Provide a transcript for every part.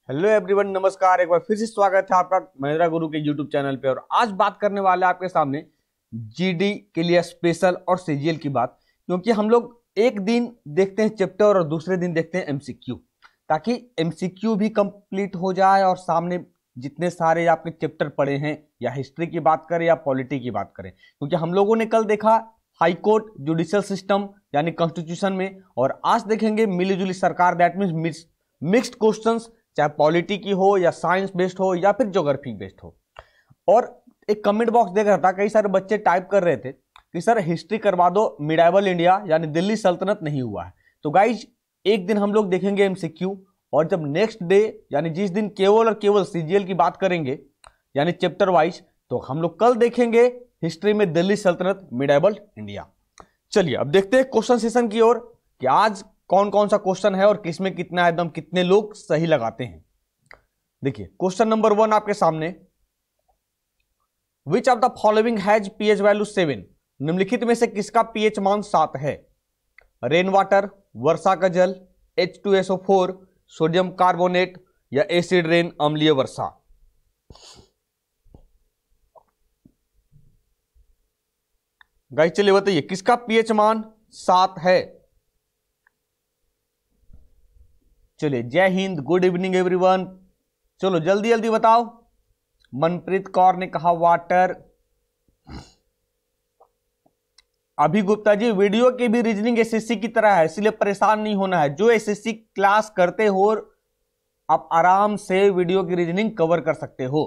Hello everyone, नमस्कार। एक बार फिर से स्वागत है आपका महिंद्रा गुरु के यूट्यूब चैनल पे। और आज बात करने वाले हैं आपके सामने जीडी के लिए स्पेशल और सीजीएल की बात, क्योंकि हम लोग एक दिन देखते हैं चैप्टर और दूसरे दिन देखते हैं एमसीक्यू, ताकि एमसीक्यू भी कंप्लीट हो जाए और सामने जितने सारे आपके चैप्टर पड़े हैं, या हिस्ट्री की बात करें या पॉलिटी की बात करें, क्योंकि हम लोगों ने कल देखा हाई कोर्ट जुडिशियल सिस्टम यानी कॉन्स्टिट्यूशन में, और आज देखेंगे मिलीजुली सरकार, दैट मीन्स मिक्स्ड क्वेश्चंस, चाहे पॉलिटी की हो या साइंस बेस्ड हो या फिर ज्योग्राफी बेस्ड हो। और एक कमेंट बॉक्स देख रहा था, कई सारे बच्चे टाइप कर रहे थे कि सर हिस्ट्री करवा दो, मिडाइवल इंडिया यानी दिल्ली सल्तनत नहीं हुआ है। तो गाइज एक दिन हम लोग देखेंगे एमसीक्यू, और जब नेक्स्ट डे यानी जिस दिन केवल और केवल सीजीएल की बात करेंगे यानी चैप्टर वाइज, तो हम लोग कल देखेंगे हिस्ट्री में दिल्ली सल्तनत, मिडाइवल इंडिया। चलिए अब देखते हैं क्वेश्चन सेशन की ओर कि आज कौन कौन सा क्वेश्चन है और किसमें कितना एकदम कितने लोग सही लगाते हैं। देखिए क्वेश्चन नंबर 1 आपके सामने, which of the following has pH value 7? निम्नलिखित में से किसका पीएच मान 7 है? रेन वाटर, वर्षा का जल, H2SO4, सोडियम कार्बोनेट या एसिड रेन, अम्लीय वर्षा। गाइस चलिए बताइए किसका पीएच मान 7 है। चलिए जय हिंद, गुड इवनिंग एवरीवन। चलो जल्दी जल्दी बताओ। मनप्रीत कौर ने कहा वाटर। अभी गुप्ता जी, वीडियो की भी रीजनिंग एसएससी की तरह है, इसलिए परेशान नहीं होना है। जो एसएससी क्लास करते हो आप आराम से वीडियो की रीजनिंग कवर कर सकते हो।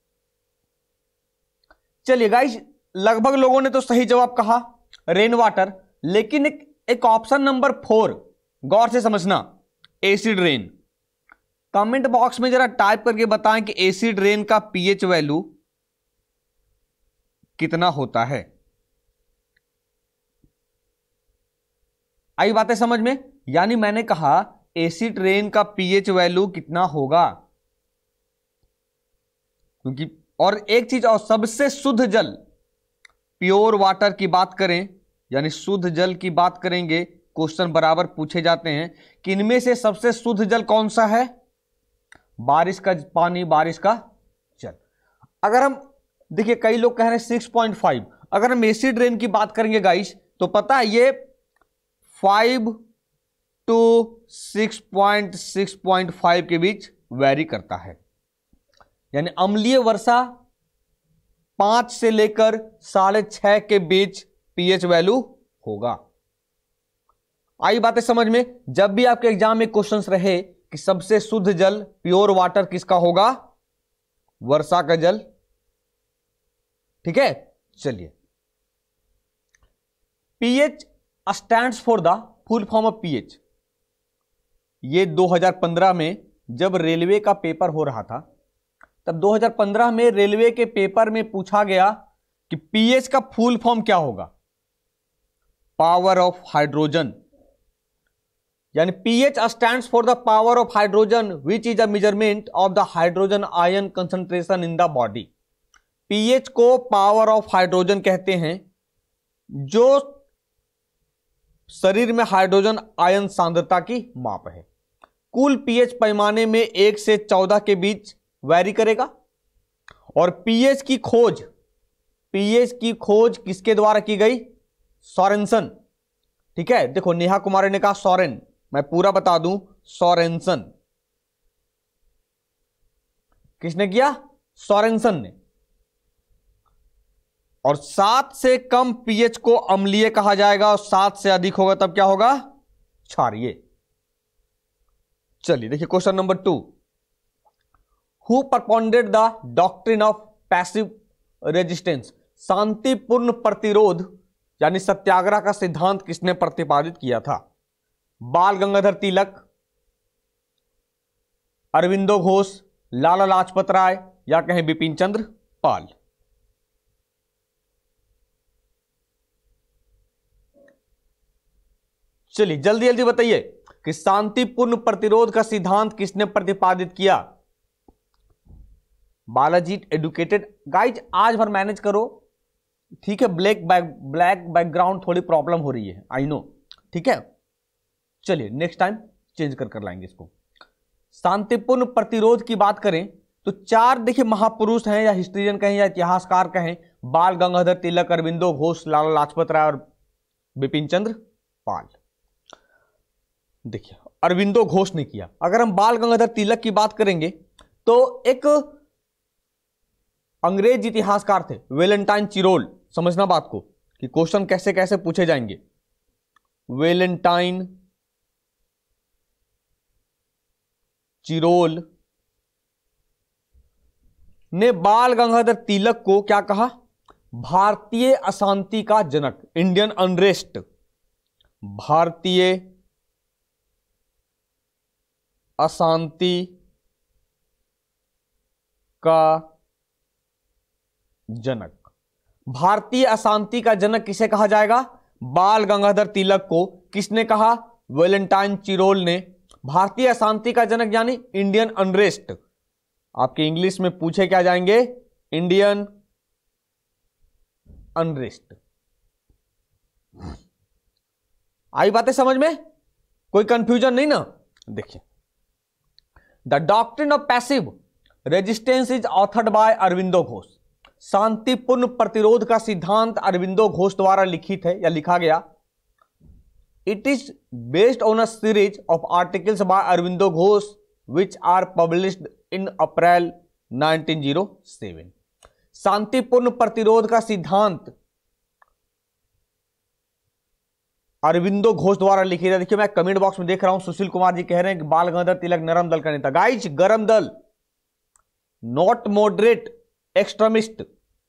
चलिए गाइस, लगभग लोगों ने तो सही जवाब कहा रेन वाटर, लेकिन एक ऑप्शन नंबर 4 गौर से समझना, एसिड रेन। कमेंट बॉक्स में जरा टाइप करके बताएं कि एसिड रेन का पीएच वैल्यू कितना होता है। आई बातें समझ में? यानी मैंने कहा एसिड रेन का पीएच वैल्यू कितना होगा, क्योंकि और एक चीज और, सबसे शुद्ध जल, प्योर वाटर की बात करें यानी शुद्ध जल की बात करेंगे, क्वेश्चन बराबर पूछे जाते हैं कि इनमें से सबसे शुद्ध जल कौन सा है? बारिश का पानी, बारिश का जल। अगर हम देखिए कई लोग कह रहे हैं 6.5, अगर हम एसिड रेन की बात करेंगे गाइस, तो पता है ये 5 to 6.5 के बीच वैरी करता है। यानी अम्लीय वर्षा 5 से लेकर 6.5 के बीच पीएच वैल्यू होगा। आई बातें समझ में? जब भी आपके एग्जाम में क्वेश्चंस रहे कि सबसे शुद्ध जल, प्योर वाटर किसका होगा? वर्षा का जल। ठीक है, चलिए। PH stands for the full form of pH. ये 2015 में जब रेलवे का पेपर हो रहा था, तब 2015 में रेलवे के पेपर में पूछा गया कि पीएच का फुल फॉर्म क्या होगा? Power of hydrogen. यानी pH stands for the power of hydrogen which is a measurement of the hydrogen ion concentration in the body. PH को पावर ऑफ हाइड्रोजन कहते हैं, जो शरीर में हाइड्रोजन आयन सांद्रता की माप है। कुल पीएच पैमाने में 1 से 14 के बीच वैरी करेगा। और पीएच की खोज किसके द्वारा की गई? सोरेनसन। ठीक है, देखो नेहा कुमारी ने कहा सोरेन, मैं पूरा बता दूं, सोरेनसन। किसने किया? सोरेनसन ने। और 7 से कम पीएच को अम्लीय कहा जाएगा, और 7 से अधिक होगा तब क्या होगा? क्षारीय। चलिए देखिए question number 2, who propounded the doctrine of passive resistance. शांतिपूर्ण प्रतिरोध यानी सत्याग्रह का सिद्धांत किसने प्रतिपादित किया था? बाल गंगाधर तिलक, अरविंदो घोष, लाला लाजपत राय, या कहें बिपिन चंद्र पाल। चलिए जल्दी जल्दी बताइए कि शांतिपूर्ण प्रतिरोध का सिद्धांत किसने प्रतिपादित किया? बालाजी एडुकेटेड। गाइज आज भर मैनेज करो, ठीक है? ब्लैक बैकग्राउंड थोड़ी प्रॉब्लम हो रही है, आई नो, ठीक है? चलिए नेक्स्ट टाइम चेंज कर लाएंगे इसको। शांतिपूर्ण प्रतिरोध की बात करें तो चार देखिए महापुरुष हैं, या हिस्ट्रियन कहें या इतिहासकार कहें, बाल गंगाधर तिलक, अरविंदो घोष, लाला लाजपत राय और बिपिन चंद्र पाल। देखिए अरविंदो घोष ने किया। अगर हम बाल गंगाधर तिलक की बात करेंगे तो एक अंग्रेज इतिहासकार थे, वेलेंटाइन चिरोल। समझना बात को कि क्वेश्चन कैसे कैसे पूछे जाएंगे। वेलेंटाइन चिरोल ने बाल गंगाधर तिलक को क्या कहा? भारतीय अशांति का जनक, इंडियन अनरेस्ट, भारतीय अशांति का जनक। भारतीय अशांति का जनक किसे कहा जाएगा? बाल गंगाधर तिलक को। किसने कहा? वेलेंटाइन चिरोल ने। भारतीय अशांति का जनक यानी इंडियन अनरेस्ट। आपके इंग्लिश में पूछे क्या जाएंगे? Indian unrest. आई बातें समझ में? कोई कंफ्यूजन नहीं ना? देखिए, the doctrine of passive resistance is authored by Aurobindo Ghosh. शांतिपूर्ण प्रतिरोध का सिद्धांत अरविंदो घोष द्वारा लिखित है या लिखा गया। It is based on a series of articles by Aurobindo Ghosh which are published in April 1907। शांतिपूर्ण प्रतिरोध का सिद्धांत अरविंदो घोष द्वारा लिखी है। देखिए मैं कमेंट बॉक्स में देख रहा हूं, सुशील कुमार जी कह रहे हैं कि बाल गंगाधर तिलक नरम दल का नेता। गाइस, गरम दल, नॉट मॉडरेट एक्सट्रीमिस्ट।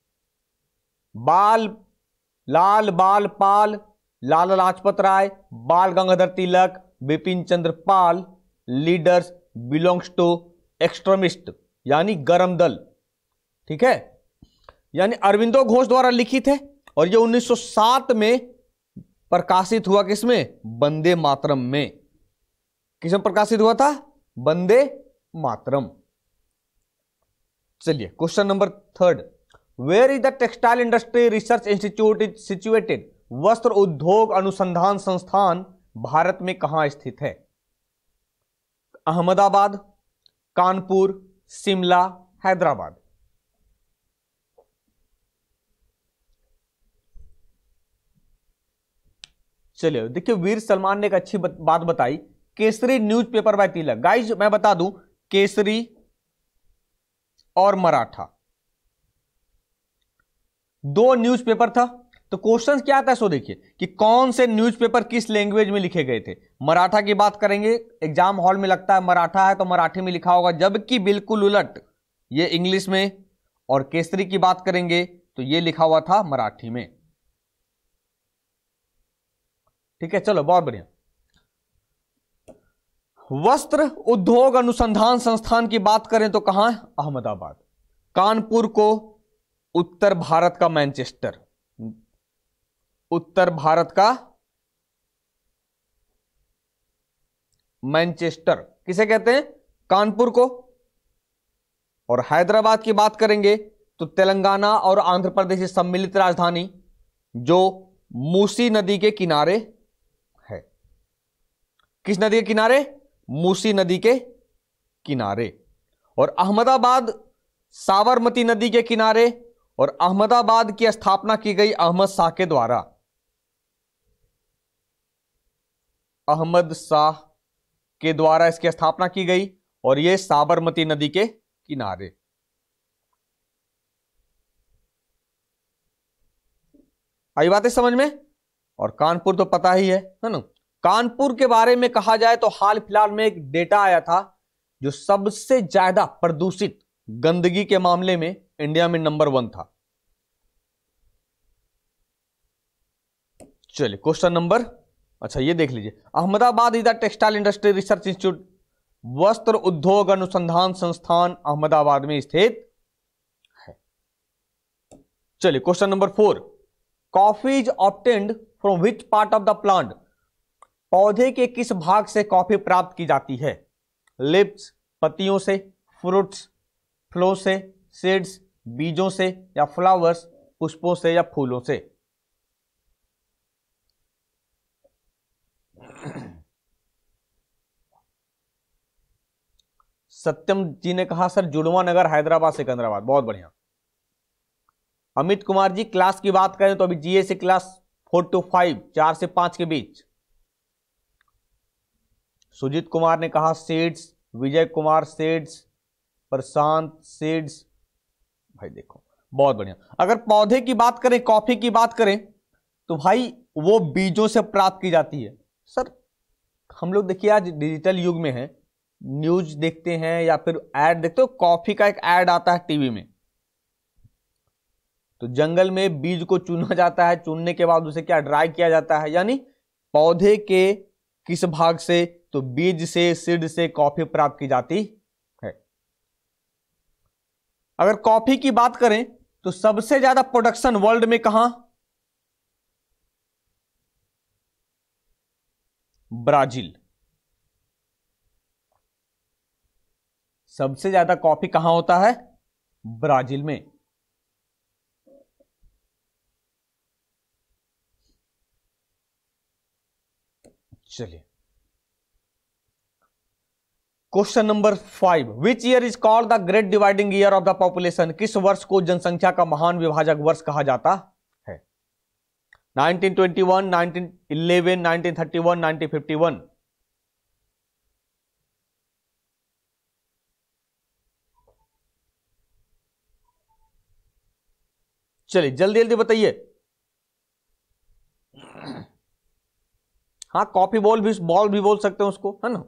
लाल बाल पाल, लाला Lajpat Rai, Bal Gangadhar Tilak, Bipin Chandra Pal, leaders belongs to extremist यानी गरम दल। ठीक है, यानी अरविंदो घोष द्वारा लिखित है और यह 1907 में प्रकाशित हुआ। किसमें? वंदे मातरम में। किसमें प्रकाशित हुआ था? वंदे मातरम। चलिए question number 3, where is the textile industry research institute is situated? वस्त्र उद्योग अनुसंधान संस्थान भारत में कहां स्थित है? अहमदाबाद, कानपुर, शिमला, हैदराबाद। चलिए देखिए, वीर सलमान ने एक अच्छी बात बताई, Kesari newspaper by Tilak. Guys मैं बता दूं, केसरी और मराठा दो न्यूज़पेपर था। तो क्वेश्चन क्या आता है सो देखिए कि कौन से न्यूज़पेपर किस लैंग्वेज में लिखे गए थे। मराठा की बात करेंगे, एग्जाम हॉल में लगता है मराठा है तो मराठी में लिखा होगा, जबकि बिल्कुल उलट ये इंग्लिश में। और केसरी की बात करेंगे तो ये लिखा हुआ था मराठी में। ठीक है, चलो बहुत बढ़िया। वस्त्र उद्योग अनुसंधान संस्थान की बात करें तो कहां है? अहमदाबाद। कानपुर को उत्तर भारत का मैनचेस्टर, उत्तर भारत का मैनचेस्टर किसे कहते हैं? कानपुर को। और हैदराबाद की बात करेंगे तो तेलंगाना और आंध्र प्रदेश की सम्मिलित राजधानी जो मूसी नदी के किनारे है। किस नदी के किनारे? मूसी नदी के किनारे। और अहमदाबाद साबरमती नदी के किनारे। और अहमदाबाद की स्थापना की गई अहमद शाह के द्वारा। अहमद शाह के द्वारा इसकी स्थापना की गई और यह साबरमती नदी के किनारे। आई बातें समझ में? और कानपुर तो पता ही है ना। कानपुर के बारे में कहा जाए तो हाल फिलहाल में एक डेटा आया था जो सबसे ज्यादा प्रदूषित गंदगी के मामले में इंडिया में नंबर 1 था। चलिए क्वेश्चन नंबर, अच्छा ये देख लीजिए, Ahmedabad is the textile industry research institute, वस्त्र उद्योग अनुसंधान संस्थान अहमदाबाद में स्थित है। चलिए question number 4, coffee is obtained from which part of the plant? पौधे के किस भाग से कॉफी प्राप्त की जाती है? लिप्स, पत्तियों से, फ्रूट्स, फ्लो से, सीड्स, बीजों से, या फ्लावर्स, पुष्पों से या फूलों से? सत्यम जी ने कहा सर जुड़वा नगर हैदराबाद सिकंदराबाद, बहुत बढ़िया। अमित कुमार जी क्लास की बात करें तो अभी जीए से क्लास 4 to 5, 4 से 5 के बीच। सुजीत कुमार ने कहा seeds, Vijay Kumar seeds, Prashant seeds, भाई देखो बहुत बढ़िया। अगर पौधे की बात करें, कॉफी की बात करें तो भाई वो बीजों से प्राप्त की जाती है। सर हम लोग देखिए आज डिजिटल युग में है, न्यूज देखते हैं या फिर एड देखते हो, कॉफी का एक एड आता है टीवी में, तो जंगल में बीज को चुना जाता है, चुनने के बाद उसे क्या ड्राई किया जाता है, यानी पौधे के किस भाग से, तो बीज से, सीड से कॉफी प्राप्त की जाती है। अगर कॉफी की बात करें तो सबसे ज्यादा प्रोडक्शन वर्ल्ड में कहां, ब्राजील। सबसे ज्यादा कॉफी कहां होता है, ब्राजील में। चलिए question number 5, which year is called the great dividing year of the population? किस वर्ष को जनसंख्या का महान विभाजक वर्ष कहा जाता है? 1921, 1911, 1931, 1951। चलिए जल्दी जल्दी बताइए। हाँ कॉपी बॉल भी बोल सकते हैं उसको, है ना।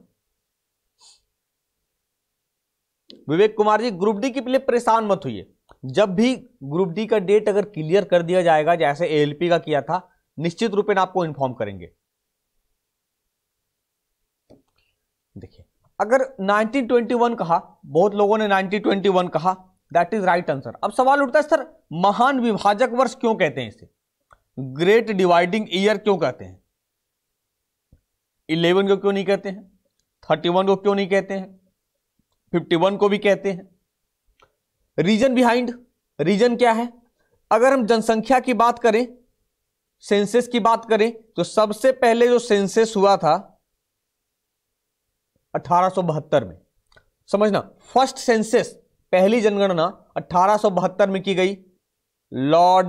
विवेक कुमार जी ग्रुप डी के लिए परेशान मत होइए, जब भी ग्रुप डी का डेट अगर क्लियर कर दिया जाएगा जैसे एएलपी का किया था, निश्चित रूप में आपको इन्फॉर्म करेंगे। देखिए अगर 1921 कहा, बहुत लोगों ने 1921 कहा, दैट इज राइट आंसर। अब सवाल उठता है सर महान विभाजक वर्ष क्यों कहते हैं इसे, ग्रेट डिवाइडिंग ईयर क्यों कहते हैं? 11 को क्यों नहीं कहते हैं, 31 को क्यों नहीं कहते हैं, 51 को भी कहते हैं? रीजन बिहाइंड, रीजन क्या है? अगर हम जनसंख्या की बात करें, सेंसस की बात करें, तो सबसे पहले जो सेंसस हुआ था 1872 में, समझना, फर्स्ट सेंसस, पहली जनगणना 1872 में की गई, लॉर्ड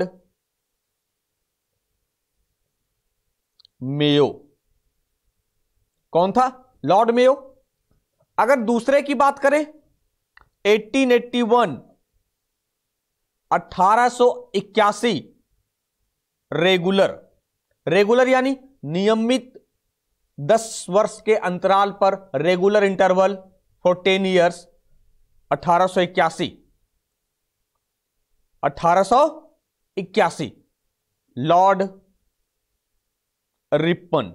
मेयो। कौन था? Lord Mayo. अगर दूसरे की बात करें 1881, 1881 रेगुलर यानी नियमित 10 वर्ष के अंतराल पर, regular interval for 10 years, 1881 Lord Ripon.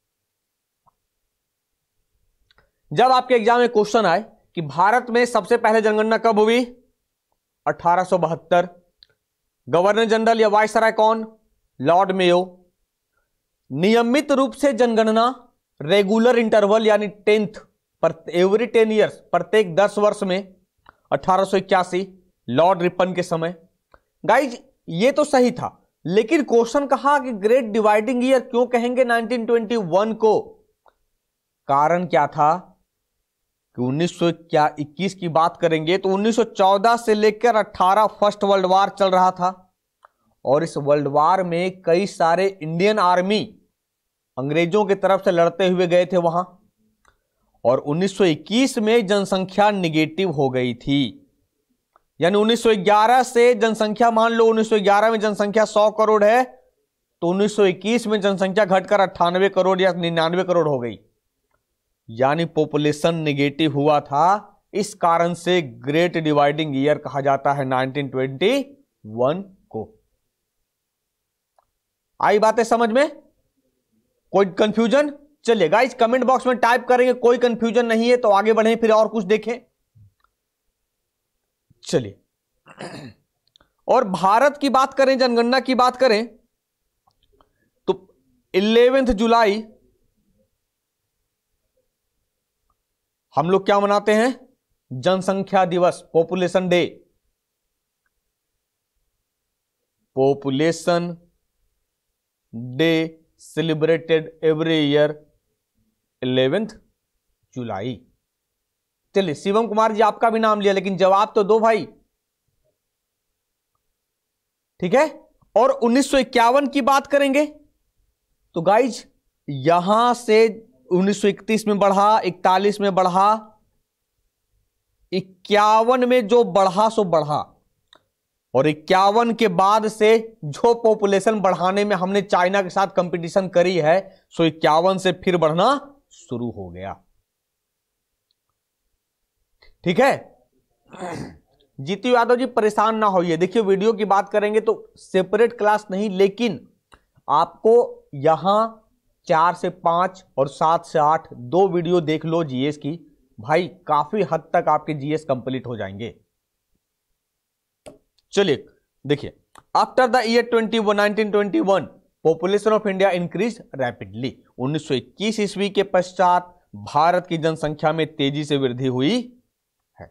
जब आपके एग्जाम में क्वेश्चन आए कि भारत में सबसे पहले जनगणना कब हुई, 1872, गवर्नर जनरल या वायसराय कौन, लॉर्ड मेयो। नियमित रूप से जनगणना, रेगुलर इंटरवल यानी 10th पर एवरी 10 ईयर्स, प्रत्येक 10 वर्ष में, 1881 लॉर्ड रिपन के समय। गाइज ये तो सही था, लेकिन क्वेश्चन कहा कि ग्रेट डिवाइडिंग ईयर क्यों कहेंगे 1921 को? कारण क्या था कि 1921 की बात करेंगे तो 1914 से लेकर 18 फर्स्ट वर्ल्ड वार चल रहा था, और इस वर्ल्ड वार में कई सारे इंडियन आर्मी अंग्रेजों की तरफ से लड़ते हुए गए थे वहां, और 1921 में जनसंख्या निगेटिव हो गई थी। यानी 1911 से जनसंख्या, मान लो 1911 में जनसंख्या 100 करोड़ है, तो 1921 में जनसंख्या घटकर 98 करोड़ या 99 करोड़ हो गई, यानी पॉपुलेशन निगेटिव हुआ था। इस कारण से ग्रेट डिवाइडिंग ईयर कहा जाता है 1921 को। आई बातें समझ में? कोई कंफ्यूजन? चलिए गाइस कमेंट बॉक्स में टाइप करेंगे कोई कंफ्यूजन नहीं है तो आगे बढ़ें, फिर और कुछ देखें। चलिए और भारत की बात करें, जनगणना की बात करें तो 11 जुलाई हम लोग क्या मनाते हैं? जनसंख्या दिवस, population day. Population day celebrated every year 11 July. चलिए शिवम कुमार जी आपका भी नाम लिया, लेकिन जवाब तो दो भाई, ठीक है। और 1951 की बात करेंगे तो गाइज यहां से 1931 में बढ़ा, 41 में बढ़ा, 51 में जो बढ़ा सो बढ़ा, और 51 के बाद से जो पॉपुलेशन बढ़ाने में हमने चाइना के साथ कंपटीशन करी है, सो 51 से फिर बढ़ना शुरू हो गया, ठीक है। जीतू यादव जी परेशान ना होइए, देखिए वीडियो की बात करेंगे तो सेपरेट क्लास नहीं, लेकिन आपको यहां 4 से 5 और 7 से 8 दो वीडियो देख लो जीएस की, भाई काफी हद तक आपके जीएस कंप्लीट हो जाएंगे। चलिए देखिए, after the year 1921 population of India increase rapidly. 1921 ईस्वी के पश्चात भारत की जनसंख्या में तेजी से वृद्धि हुई है।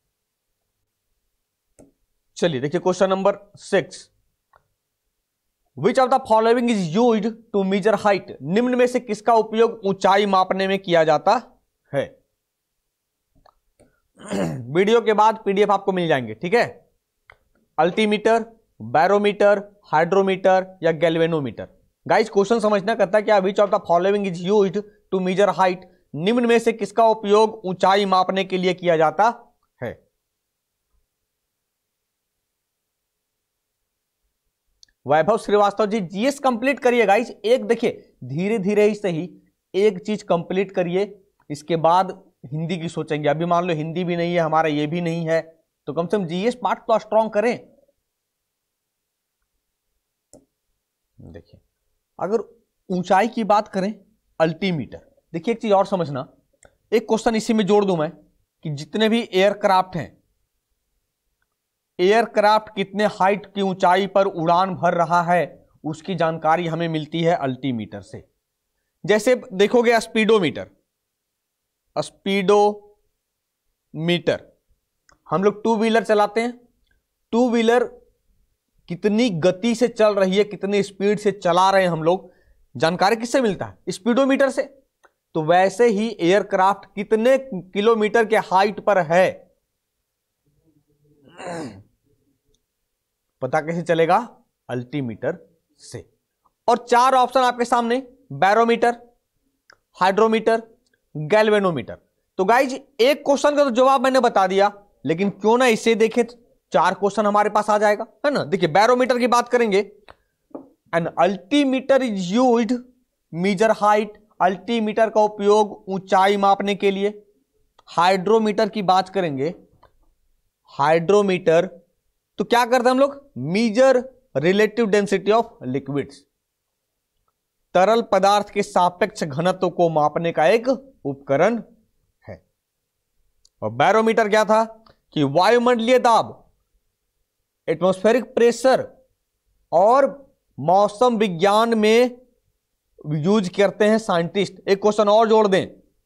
चलिए देखिए question number 6, which of the following is used to measure height. निम्न में से किसका उपयोग ऊंचाई मापने में किया जाता है। वीडियो के बाद पीडीएफ आपको मिल जाएंगे, ठीक है। अल्टीमीटर, बैरोमीटर, हाइड्रोमीटर या गैल्वेनोमीटर। गाइस क्वेश्चन समझना करता है क्या, which of the following is used to measure height. निम्न में से किसका उपयोग ऊंचाई मापने के लिए किया जाता है। वैभव श्रीवास्तव जी जीएस कंप्लीट करिए गाइस। एक देखिए धीरे धीरे ही सही एक चीज कंप्लीट करिए, इसके बाद हिंदी की सोचेंगे। अभी मान लो हिंदी भी नहीं है हमारा, ये भी नहीं है, तो कम से कम जीएस पार्ट तो स्ट्रॉन्ग करें। देखिए अगर ऊंचाई की बात करें, अल्टीमीटर। देखिए एक चीज और समझना, एक क्वेश्चन इसी में जोड़ दूं मैं कि जितने भी एयरक्राफ्ट हैं, एयरक्राफ्ट कितने हाइट की ऊंचाई पर उड़ान भर रहा है उसकी जानकारी हमें मिलती है अल्टीमीटर से। जैसे देखोगे स्पीडोमीटर, स्पीडोमीटर हम लोग टू व्हीलर चलाते हैं, टू व्हीलर कितनी गति से चल रही है, कितनी स्पीड से चला रहे हैं हम लोग, जानकारी किससे मिलता है, स्पीडोमीटर से। तो वैसे ही एयरक्राफ्ट कितने किलोमीटर के हाइट पर है पता कैसे चलेगा, अल्टीमीटर से। और 4 ऑप्शन आपके सामने, बैरोमीटर, हाइड्रोमीटर, गैल्वेनोमीटर। तो गाइज एक क्वेश्चन का तो जवाब मैंने बता दिया, लेकिन क्यों ना इसे देखें, 4 क्वेश्चन हमारे पास आ जाएगा, है ना। देखिए बैरोमीटर की बात करेंगे, an altimeter is used measure height. Altimeter का उपयोग ऊंचाई मापने के लिए। हाइड्रोमीटर की बात करेंगे, हाइड्रोमीटर तो क्या करते हैं हम लोग, measure relative density of liquids, तरल पदार्थ के सापेक्ष घनत्व को मापने का एक उपकरण है। और बैरोमीटर क्या था कि वायुमंडलीय दाब, एटमॉस्फेरिक प्रेशर और मौसम विज्ञान में यूज करते हैं साइंटिस्ट। एक क्वेश्चन और जोड़ दें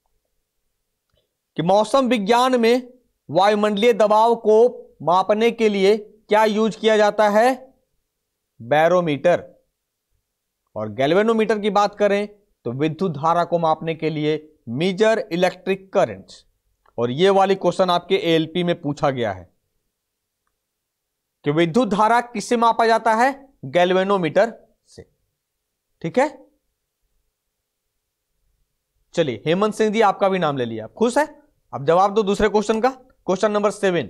कि मौसम विज्ञान में वायुमंडलीय दबाव को मापने के लिए क्या यूज किया जाता है, बैरोमीटर। और गैल्वेनोमीटर की बात करें तो विद्युत धारा को मापने के लिए मेजर इलेक्ट्रिक करंट्स। और ये वाली क्वेश्चन आपके एएलपी में पूछा गया है कि विद्युत धारा किससे मापा जाता है, गैल्वेनोमीटर से, ठीक है। चलिए हेमंत सिंह जी आपका भी नाम ले लिया, खुश है। अब जवाब दो दूसरे क्वेश्चन का। Question number 7,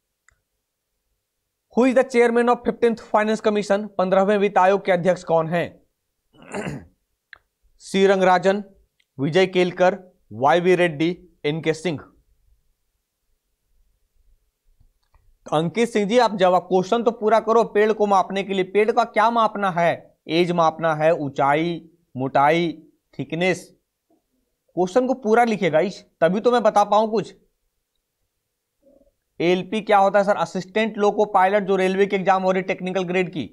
who is the chairman of 15th finance commission. 15वें वित्त आयोग के अध्यक्ष कौन हैं। C Rangarajan, Vijay Kelkar, YV Reddy, NK Singh. Ankit Singh ji आप जवाब क्वेश्चन तो पूरा करो। पेड़ को मापने के लिए, पेड़ का क्या मापना है, एज मापना है, ऊंचाई, मोटाई, थिकनेस। क्वेश्चन को पूरा लिखेगा इस, तभी तो मैं बता पाऊं कुछ। एलपी क्या होता है सर, असिस्टेंट लोको पायलट, जो रेलवे के एग्जाम हो रही टेक्निकल ग्रेड की।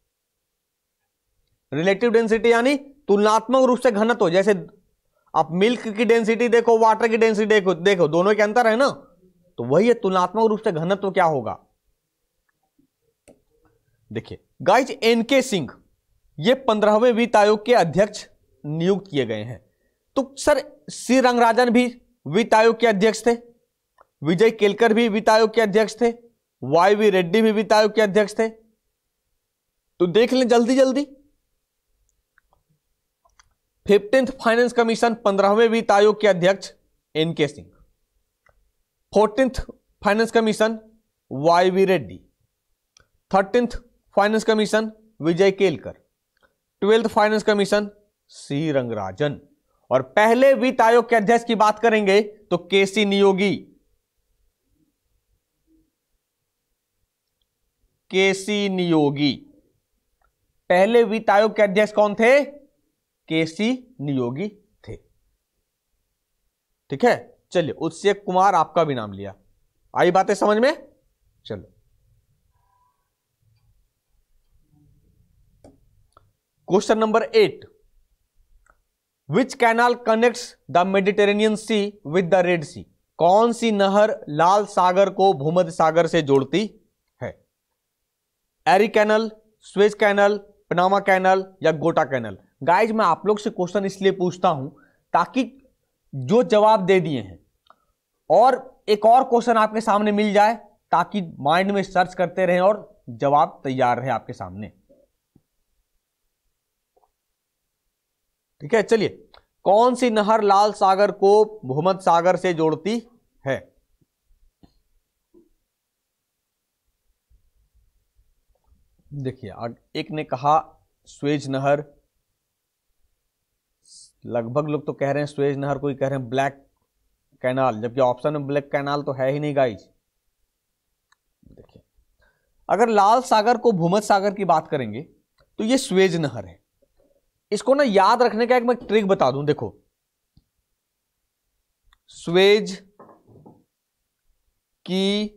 रिलेटिव डेंसिटी यानी तुलनात्मक रूप से घनत्व, जैसे आप मिल्क की डेंसिटी देखो, वाटर की डेंसिटी देखो दोनों के अंतर है ना, तो वही है तुलनात्मक रूप से घनत्व क्या होगा। देखिए गाइज एनके सिंह ये 15वें वित्त आयोग के अध्यक्ष नियुक्त किए गए हैं। तो सर सी रंगराजन भी वित्त आयोग के अध्यक्ष थे, विजय केलकर भी वित्त आयोग के अध्यक्ष थे, YV रेड्डी भी वित्त आयोग के अध्यक्ष थे। तो देख लें जल्दी जल्दी। 15th फाइनेंस कमीशन 15वें वित्त आयोग के अध्यक्ष NK Singh, 14th finance commission YV Reddy, 13th finance commission Vijay Kelkar, 12th finance commission C Rangarajan. और पहले वित्त आयोग के अध्यक्ष की बात करेंगे तो KC नियोगी, KC नियोगी। पहले वित्त आयोग के अध्यक्ष कौन थे? KC नियोगी थे। ठीक है, चलिए उत्सव कुमार आपका भी नाम लिया। आई बातें समझ में? चलो question number 8, which canal connects the Mediterranean Sea with the Red Sea? कौन सी नहर लाल सागर को भूमध्य सागर से जोड़ती है? Erie canal, Suez canal, Panama canal या गोटा कैनल? गाइज मैं आप लोग से क्वेश्चन इसलिए पूछता हूं ताकि जो जवाब दे दिए हैं और एक और क्वेश्चन आपके सामने मिल जाए, ताकि माइंड में सर्च करते रहें और जवाब तैयार रहे आपके सामने। ठीक है, चलिए कौन सी नहर लाल सागर को भूमध्य सागर से जोड़ती है? देखिए एक ने कहा स्वेज नहर, लगभग लोग तो कह रहे हैं स्वेज नहर, कोई कह रहे हैं ब्लैक कैनाल, जबकि ऑप्शन में ब्लैक कैनाल तो है ही नहीं गाइज। देखिए अगर लाल सागर को भूमध्य सागर की बात करेंगे तो ये स्वेज नहर है। इसको ना याद रखने का एक मैं ट्रिक बता दूं। देखो स्वेज की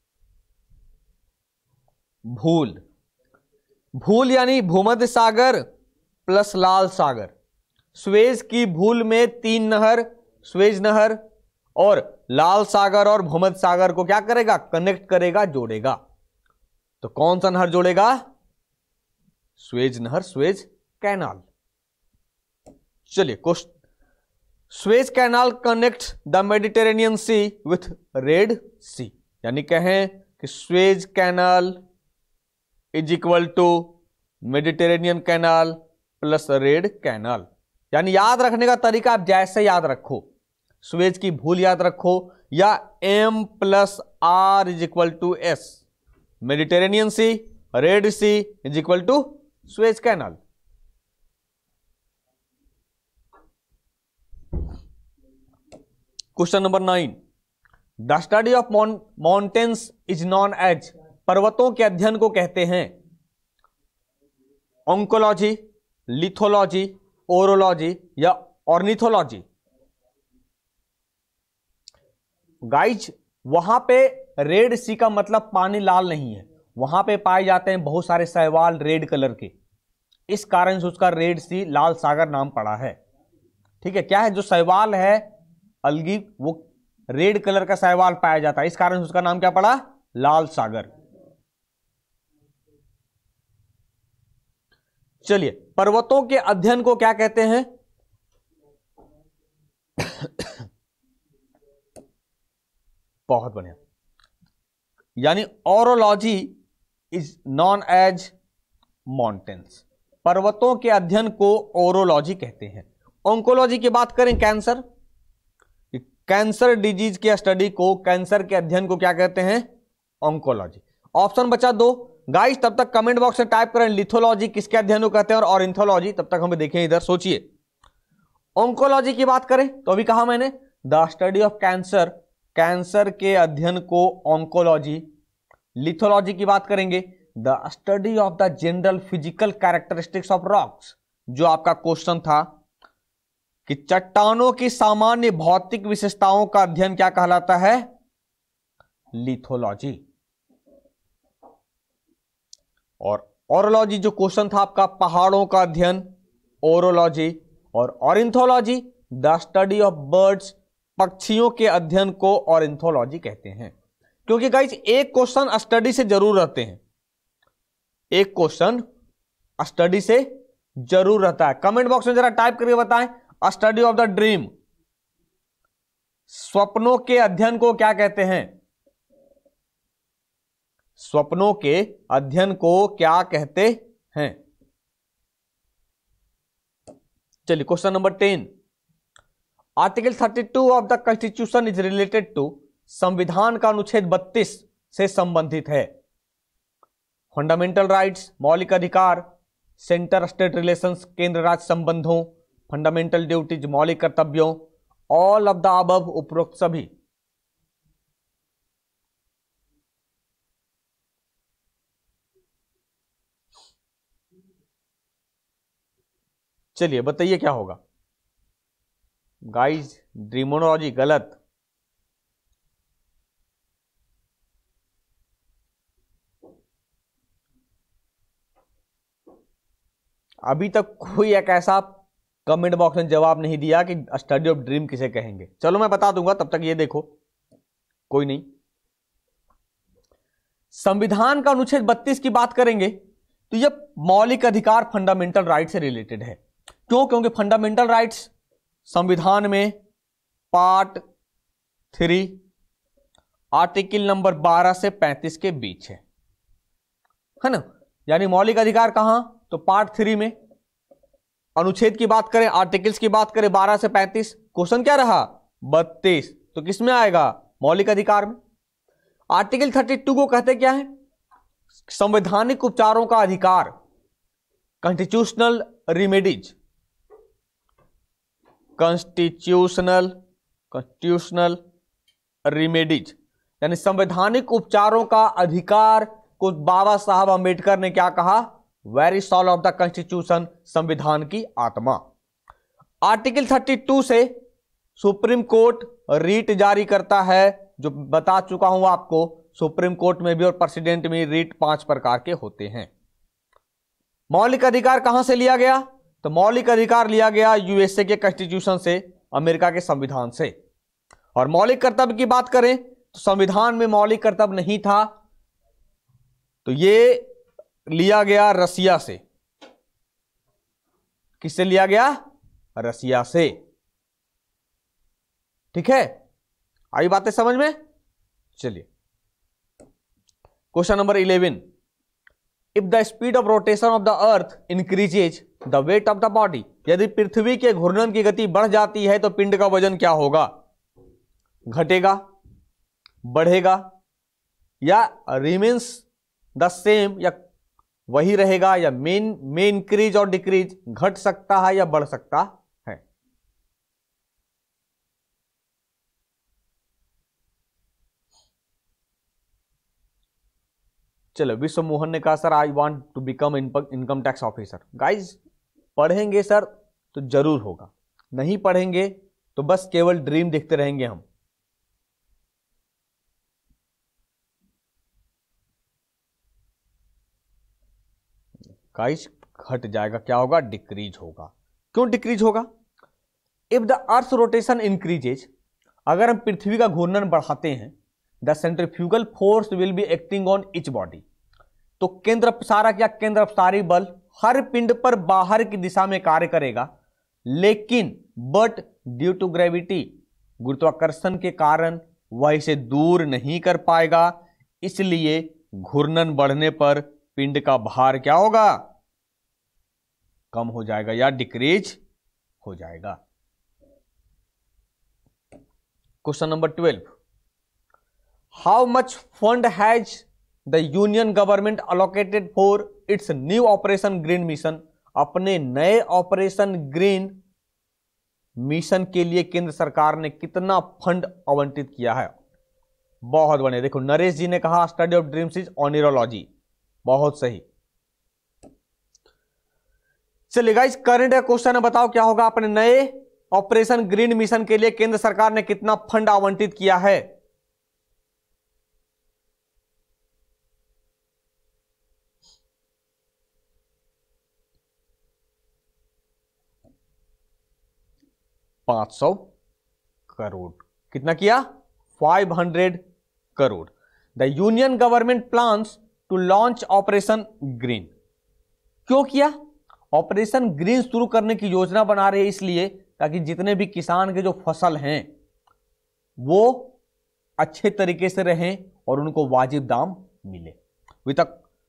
भूल, भूल यानी भूमध्य सागर प्लस लाल सागर। स्वेज की भूल में 3 नहर, स्वेज नहर और लाल सागर और भूमध्य सागर को क्या करेगा? कनेक्ट करेगा, जोड़ेगा। तो कौन सा नहर जोड़ेगा? स्वेज नहर, स्वेज कैनाल। चलिए question, Suez canal connects the Mediterranean Sea with Red Sea, यानी कहें कि Suez canal is equal to Mediterranean canal plus red canal. यानी याद रखने का तरीका आप जैसे याद रखो, स्वेज की भूल याद रखो या M plus R is equal to S, Mediterranean Sea, Red Sea is equal to Suez canal. Question number 9, the study of mountains is known as, पर्वतों के अध्ययन को कहते हैं ऑन्कोलॉजी, लिथोलॉजी, ओरोलॉजी या ऑर्निथोलॉजी? गाइज वहां पे रेड सी का मतलब पानी लाल नहीं है, वहां पे पाए जाते हैं बहुत सारे शैवाल रेड कलर के, इस कारण से उसका रेड सी लाल सागर नाम पड़ा है। ठीक है, क्या है जो शैवाल है अलगी, वो रेड कलर का शैवाल पाया जाता है, इस कारण से उसका नाम क्या पड़ा? लाल सागर। चलिए पर्वतों के अध्ययन को क्या कहते हैं? बहुत बढ़िया, यानी orology is known as mountains, पर्वतों के अध्ययन को ओरोलॉजी कहते हैं। ऑन्कोलॉजी की बात करें कैंसर, कैंसर डिजीज के स्टडी को, कैंसर के अध्ययन को क्या कहते हैं? ऑन्कोलॉजी। ऑप्शन बचा 2 गाइस, तब तक कमेंट बॉक्स में टाइप करें लिथोलॉजी किसके अध्ययन को कहते हैं और ऑर्निथोलॉजी, तब तक हमें देखें इधर, सोचिए। ऑन्कोलॉजी की बात करें तो अभी कहा मैंने the study of cancer, cancer के अध्ययन को ऑन्कोलॉजी। लिथोलॉजी की बात करेंगे the study of the general physical characteristics of rocks, जो आपका क्वेश्चन था कि चट्टानों की सामान्य भौतिक विशेषताओं का अध्ययन क्या कहलाता है? लिथोलॉजी। और ओरोलॉजी जो क्वेश्चन था आपका पहाड़ों का अध्ययन, ओरोलॉजी। और ornithology the study of birds, पक्षियों के अध्ययन को ऑर्निथोलॉजी कहते हैं। क्योंकि गाइस एक क्वेश्चन स्टडी से जरूर रहते हैं, एक क्वेश्चन स्टडी से जरूर रहता है। कमेंट बॉक्स में जरा टाइप करके बताएं, स्टडी ऑफ द ड्रीम, स्वप्नों के अध्ययन को क्या कहते हैं? स्वप्नों के अध्ययन को क्या कहते हैं? चलिए question number 10, article 32 of the constitution is related to, संविधान का अनुच्छेद 32 से संबंधित है। फंडामेंटल राइट्स, मौलिक अधिकार, सेंटर स्टेट रिलेशंस, केंद्र राज्य संबंधों, फंडामेंटल ड्यूटीज, मौलिक कर्तव्यों, ऑल ऑफ द अबव, उपरोक्त सभी। चलिए बताइए क्या होगा। गाइस ड्रीमोनोलॉजी गलत। अभी तक कोई एक ऐसा कमेंट बॉक्स में जवाब नहीं दिया कि स्टडी ऑफ ड्रीम किसे कहेंगे। चलो मैं बता दूंगा, तब तक ये देखो, कोई नहीं। संविधान का अनुच्छेद 32 की बात करेंगे तो यह मौलिक अधिकार, फंडामेंटल राइट से रिलेटेड है। क्यों? क्योंकि फंडामेंटल राइट्स संविधान में पार्ट 3 आर्टिकल नंबर 12 से 35 के बीच है ना। यानी मौलिक अधिकार कहां? तो पार्ट 3 में। अनुच्छेद की बात करें, आर्टिकल्स की बात करें 12 से 35, क्वेश्चन क्या रहा? 32, तो किस में आएगा? मौलिक अधिकार में। आर्टिकल 32 को कहते क्या है? संवैधानिक उपचारों का अधिकार, कॉन्स्टिट्यूशनल रिमेडीज, कॉन्स्टिट्यूशनल रिमेडीज, यानी संवैधानिक उपचारों का अधिकार को बाबा साहब अंबेडकर ने क्या कहा? Very soul of the constitution, संविधान की आत्मा। आर्टिकल 32 से सुप्रीम कोर्ट रीट जारी करता है, जो बता चुका हूं आपको। सुप्रीम कोर्ट में भी और प्रेसिडेंट में रीट 5 प्रकार के होते हैं। मौलिक अधिकार कहां से लिया गया? तो मौलिक अधिकार लिया गया यूएसए के कॉन्स्टिट्यूशन से, अमेरिका के संविधान से। और मौलिक कर्तव्य की बात करें तो संविधान में मौलिक कर्तव्य नहीं था, तो ये लिया गया रसिया से। किससे लिया गया? रसिया से। ठीक है, आई बातें समझ में? चलिए question number 11, if the speed of rotation of the earth increases the weight of the body, यदि पृथ्वी के घूर्णन की गति बढ़ जाती है तो पिंड का वजन क्या होगा? घटेगा, बढ़ेगा, या रिमेन्स द सेम, या वही रहेगा, या में इंक्रीज और डिक्रीज, घट सकता है या बढ़ सकता है? चलो, विश्व मोहन ने कहा sir I want to become income tax officer. Guys पढ़ेंगे सर तो जरूर होगा, नहीं पढ़ेंगे तो बस केवल ड्रीम देखते रहेंगे हम। गाइस घट जाएगा, क्या होगा? डिक्रीज होगा। क्यों डिक्रीज होगा? If the earth rotation increases, अगर हम पृथ्वी का घूर्णन बढ़ाते हैं, the centrifugal force will be acting on each body, तो केंद्र अपसारक या केंद्र अपसारी बल हर पिंड पर बाहर की दिशा में कार्य करेगा, लेकिन बट ड्यू टू ग्रेविटी, गुरुत्वाकर्षण के कारण वह इसे दूर नहीं कर पाएगा, इसलिए घूर्णन बढ़ने पर पिंड का भार क्या होगा? कम हो जाएगा या डिक्रीज हो जाएगा। Question number 12, how much fund has the union government allocated for its new operation green mission, अपने नए ऑपरेशन ग्रीन मिशन के लिए केंद्र सरकार ने कितना फंड आवंटित किया है? बहुत बढ़िया। देखो नरेश जी ने कहा study of dreams is oneirology, बहुत सही। चलिए गाइस करंट क्वेश्चन है, बताओ क्या होगा? अपने नए ऑपरेशन ग्रीन मिशन के लिए केंद्र सरकार ने कितना फंड आवंटित किया है? $500 करोड़। कितना किया? 500 crore. The union government plans to launch operation green. क्यों किया? ऑपरेशन ग्रीन शुरू करने की योजना बना रहे हैं इसलिए ताकि जितने भी किसान के जो फसल हैं वो अच्छे तरीके से रहें और उनको वाजिब दाम मिले। With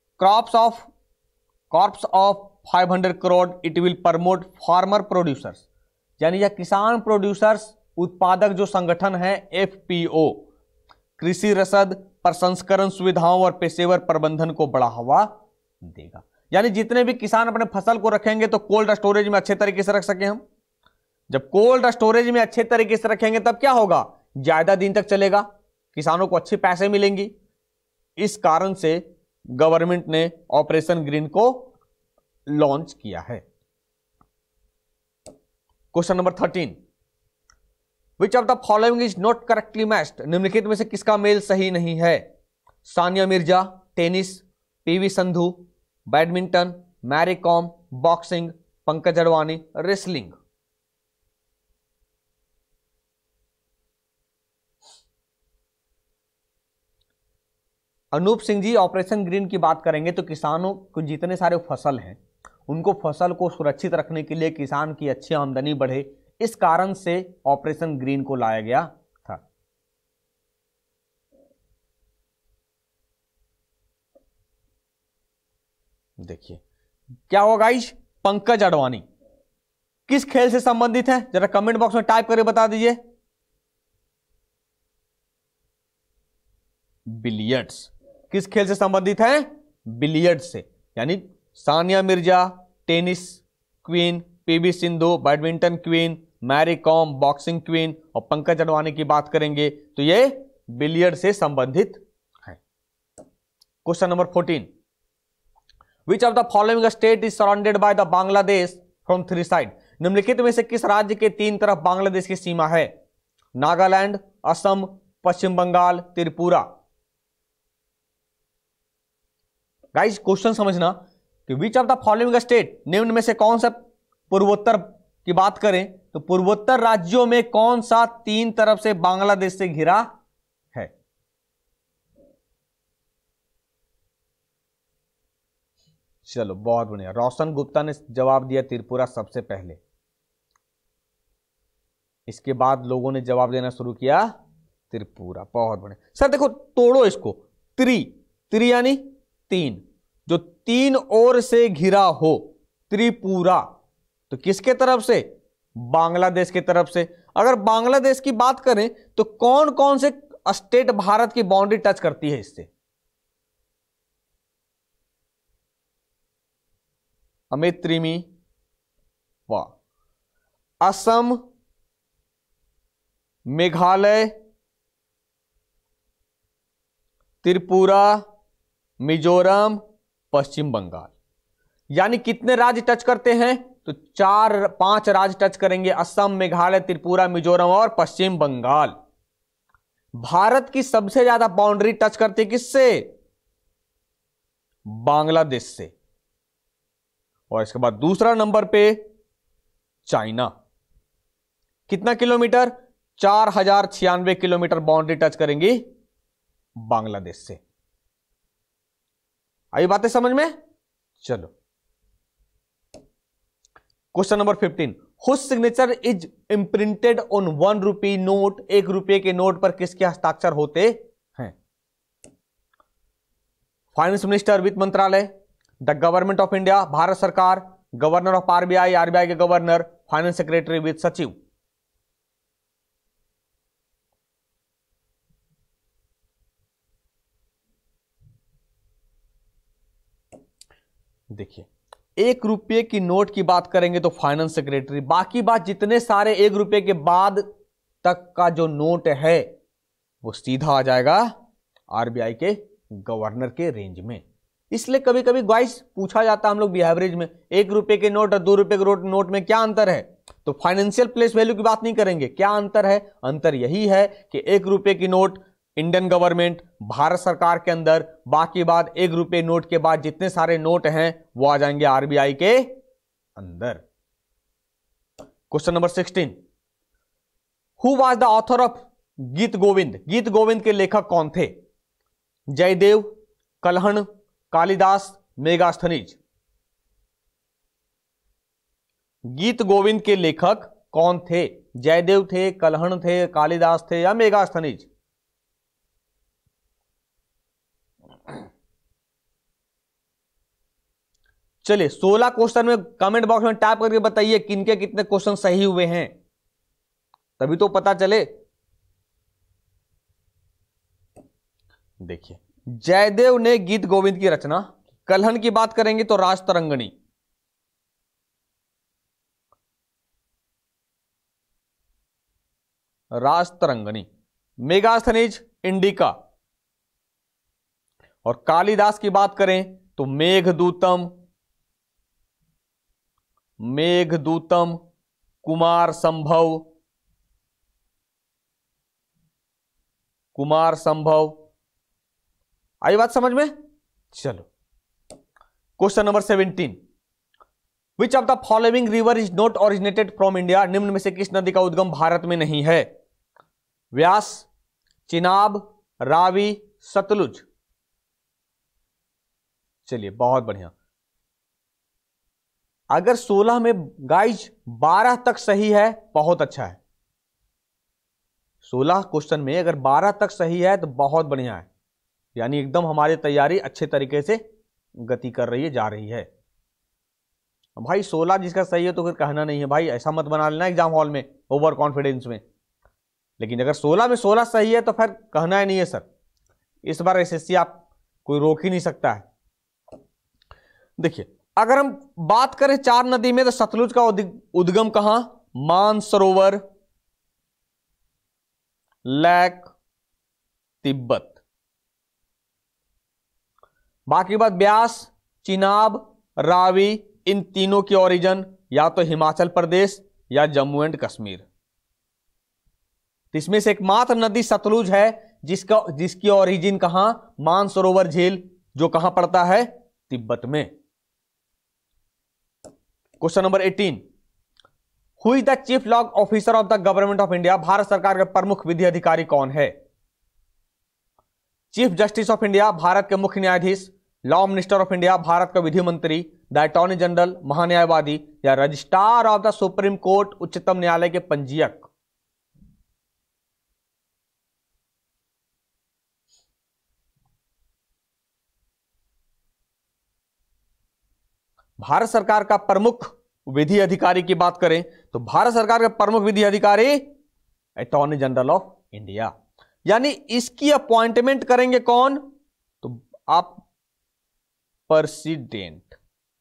corpus of 500 crore it will promote farmer producers, यानी यह किसान प्रोड्यूसर्स उत्पादक जो संगठन है एफपीओ, कृषि रसद प्रसंस्करण सुविधाओं और पेशेवर प्रबंधन को बढ़ावा देगा। यानी जितने भी किसान अपने फसल को रखेंगे तो कोल्ड स्टोरेज में अच्छे तरीके से रख सके हम। जब कोल्ड स्टोरेज में अच्छे तरीके से रखेंगे तब क्या होगा, ज्यादा दिन तक चलेगा, किसानों को अच्छे पैसे मिलेंगी। इस कारण से गवर्नमेंट ने ऑपरेशन ग्रीन को लॉन्च किया है। Question number 13, which of the following is not correctly matched, निम्नलिखित में से किसका मेल सही नहीं है? Sania Mirza, tennis, PV Sindhu, badminton, Mary Kom, boxing, Pankaj Advani, wrestling. Anoop Singh ji, operation green की बात करेंगे तो किसानों को जितने सारे फसल हैं उनको फसल को सुरक्षित रखने के लिए, किसान की अच्छी आमदनी बढ़े, इस कारण से ऑपरेशन ग्रीन को लाया गया था। देखिए क्या होगा गाइस, पंकज अडवाणी किस खेल से संबंधित है? जरा कमेंट बॉक्स में टाइप करके बता दीजिए। बिलियर्ड्स। किस खेल से संबंधित है? बिलियर्ड्स से। यानी Sania Mirza tennis queen, PV Sindhu badminton queen, Mary Kom boxing queen और पंकज अडवाणी की बात करेंगे तो ये बिलियर्ड से संबंधित है। Question number 14, which of the following state is surrounded by the Bangladesh from 3 side, निम्नलिखित में से किस राज्य के 3 तरफ बांग्लादेश की सीमा है? नागालैंड, असम, पश्चिम बंगाल, त्रिपुरा। गाइस क्वेश्चन समझना कि which of the following state, निम्न में से कौन सा, पूर्वोत्तर की बात करें तो पूर्वोत्तर राज्यों में कौन सा 3 तरफ से बांग्लादेश से घिरा है? चलो बहुत बढ़िया, रोशन गुप्ता ने जवाब दिया त्रिपुरा सबसे पहले, इसके बाद लोगों ने जवाब देना शुरू किया त्रिपुरा। बहुत बढ़िया सर, देखो तोड़ो इसको, त्रि यानी 3, जो 3 ओर से घिरा हो, त्रिपुरा, तो किसके तरफ से? बांग्लादेश की तरफ से। अगर बांग्लादेश की बात करें तो कौन कौन से स्टेट भारत की बाउंड्री टच करती है इससे? अमित त्रिमी, वाह, असम, मेघालय, त्रिपुरा, मिजोरम, पश्चिम बंगाल। यानी कितने राज्य टच करते हैं? तो 4-5 राज्य टच करेंगे, असम, मेघालय, त्रिपुरा, मिजोरम और पश्चिम बंगाल। भारत की सबसे ज्यादा बाउंड्री टच करती है किससे? बांग्लादेश से। और इसके बाद दूसरा नंबर पे चाइना, कितना किलोमीटर? 4096 किलोमीटर बाउंड्री टच करेंगी बांग्लादेश से। आई बातें समझ में? चलो question number 15, whose signature is imprinted on 1 rupee note, 1 रुपये के नोट पर किसके हस्ताक्षर होते हैं? फाइनेंस मिनिस्टर, वित्त मंत्रालय, the government of India Bharat सरकार, गवर्नर ऑफ आरबीआई आरबीआई के गवर्नर, फाइनेंस सेक्रेटरी, वित्त सचिव। देखिए 1 रुपये की नोट की बात करेंगे तो फाइनेंस सेक्रेटरी, बाकी बात जितने सारे 1 रुपये के बाद तक का जो नोट है वो सीधा आ जाएगा आरबीआई के गवर्नर के रेंज में। इसलिए कभी कभी गाइस पूछा जाता है हम लोग भी एवरेज में 1 रुपये के नोट और 2 रुपये के नोट में क्या अंतर है, तो फाइनेंशियल प्लेस वैल्यू की बात नहीं करेंगे, क्या अंतर है? अंतर यही है कि 1 रुपये की नोट इंडियन गवर्नमेंट भारत सरकार के अंदर, बाकी बात 1 रुपये नोट के बाद जितने सारे नोट हैं वो आ जाएंगे आरबीआई के अंदर। Question number 16, who was the author of Gita Govinda, गीत गोविंद के लेखक कौन थे? जयदेव, कल्हण, कालिदास, मेगास्थनीज। गीत गोविंद के लेखक कौन थे? जयदेव थे, कल्हण थे, कालिदास थे या मेगास्थनीज? चलिए 16 क्वेश्चन में कमेंट बॉक्स में टाइप करके बताइए किनके कितने क्वेश्चन सही हुए हैं, तभी तो पता चले। देखिए, जयदेव ने गीत गोविंद की रचना, कल्हण की बात करेंगे तो राजतरंगिणी, राजतरंगिणी, मेगास्थनीज इंडिका, और कालिदास की बात करें तो मेघदूतम, मेघदूतम, कुमार संभव, कुमार संभव। आई बात समझ में? चलो question number 17, which of the following river is not originated from India? निम्न में से किस नदी का उद्गम भारत में नहीं है? व्यास, चिनाब, रावी, सतलुज। चलिए बहुत बढ़िया। अगर 16 में गाइज 12 तक सही है बहुत अच्छा है। 16 क्वेश्चन में अगर 12 तक सही है तो बहुत बढ़िया है, यानी एकदम हमारी तैयारी अच्छे तरीके से गति कर रही है, जा रही है। भाई 16 जिसका सही है तो फिर कहना नहीं है भाई, ऐसा मत बना लेना एग्जाम हॉल में ओवर कॉन्फिडेंस में। लेकिन अगर 16 में 16 सही है तो फिर कहना ही नहीं है सर। इस बार एसएससी आप कोई रोक ही नहीं सकता है। देखिए, अगर हम बात करें 4 नदी में तो सतलुज का उद्गम कहां? Mansarovar, lake, Tibet. बाकी बात ब्यास, चिनाब, रावी, इन तीनों की ओरिजिन या तो हिमाचल प्रदेश या जम्मू एंड कश्मीर। तो इसमें से एकमात्र नदी सतलुज है जिसकी ओरिजिन कहां? मानसरोवर झील, जो कहां पड़ता है? तिब्बत में। Question number 18, who is the chief law officer of the government of India? Bharat सरकार के प्रमुख विधि अधिकारी कौन है? Chief justice of India, Bharat के मुख्य न्यायाधीश, law minister of India, Bharat का विधि मंत्री, द अटॉर्नी जनरल, महान्यायवादी, या registrar of the supreme court, उच्चतम न्यायालय के पंजीयक। भारत सरकार का प्रमुख विधि अधिकारी की बात करें तो भारत सरकार का प्रमुख विधि अधिकारी अटॉर्नी जनरल ऑफ इंडिया, यानी इसकी अपॉइंटमेंट करेंगे कौन? तो आप प्रेसिडेंट।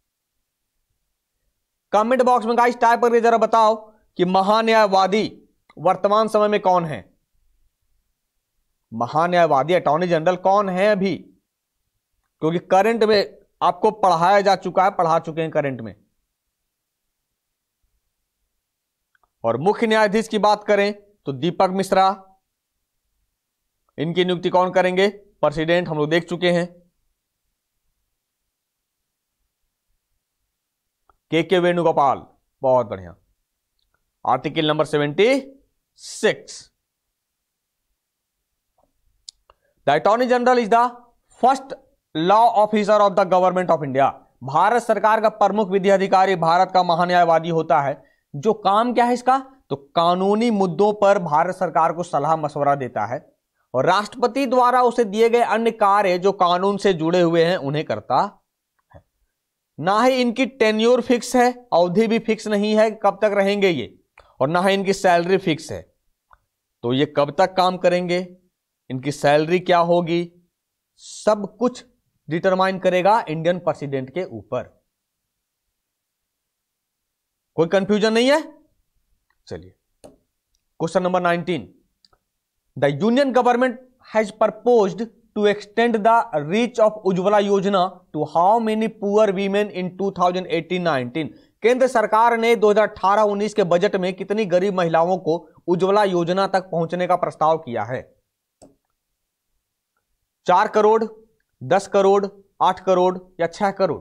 कमेंट बॉक्स में गाइस टाइप करके जरा बताओ कि महान्यायवादी वर्तमान समय में कौन है? महान्यायवादी अटॉर्नी जनरल कौन है अभी? क्योंकि करंट में आपको पढ़ाया जा चुका है, पढ़ा चुके हैं करंट में। और मुख्य न्यायाधीश की बात करें तो दीपक मिश्रा, इनकी नियुक्ति कौन करेंगे? प्रेसिडेंट, हम लोग देख चुके हैं। के वेणुगोपाल, बहुत बढ़िया। Article number 76, the attorney general is the first law officer of the government of India. Bharat सरकार का प्रमुख विधि अधिकारी भारत का महान्यायवादी होता है, जो काम क्या है इसका? तो कानूनी मुद्दों पर भारत सरकार को सलाह मशवरा देता है और राष्ट्रपति द्वारा उसे दिए गए अन्य कार्य जो कानून से जुड़े हुए हैं उन्हें करता है। ना ही इनकी टेन्योर फिक्स है, अवधि भी फिक्स नहीं है कब तक रहेंगे ये, और ना ही इनकी सैलरी फिक्स है। तो ये कब तक काम करेंगे, इनकी सैलरी क्या होगी, सब कुछ डिटरमाइन करेगा इंडियन प्रेसिडेंट के ऊपर। कोई कंफ्यूजन नहीं है? चलिए question number 19, the union government has proposed to extend the reach of Ujjwala Yojana to how many poor women in 2018-19? केंद्र सरकार ने 2018-19 के बजट में कितनी गरीब महिलाओं को उज्ज्वला योजना तक पहुंचने का प्रस्ताव किया है? 4 करोड़, 10 करोड़, 8 करोड़ या 6 करोड़?